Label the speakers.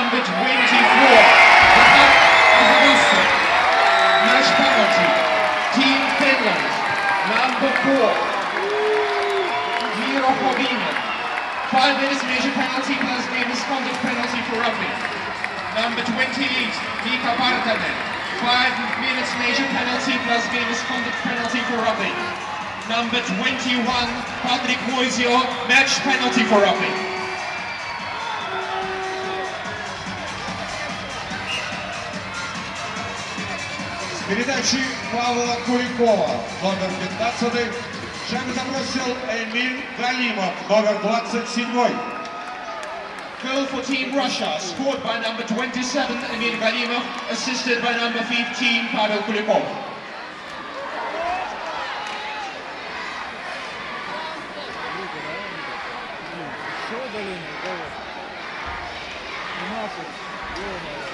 Speaker 1: Number 24, match penalty, Team Finland. Number 4, Miro Hovinen. 5 minutes major penalty plus game misconduct penalty for rugby. Number 28, Mika Partanen. 5 minutes major penalty plus game misconduct penalty for rugby. Number 21, Patrick Moisio, match penalty for rugby.
Speaker 2: С передачи Павла Куликова, номер 15, шаг забросил Эмиль Галимов, номер 27.
Speaker 1: Goal for Team Russia, scored by number 27, Emil Galimov, assisted by number 15, Pavel Kulikov.
Speaker 3: Что, блин,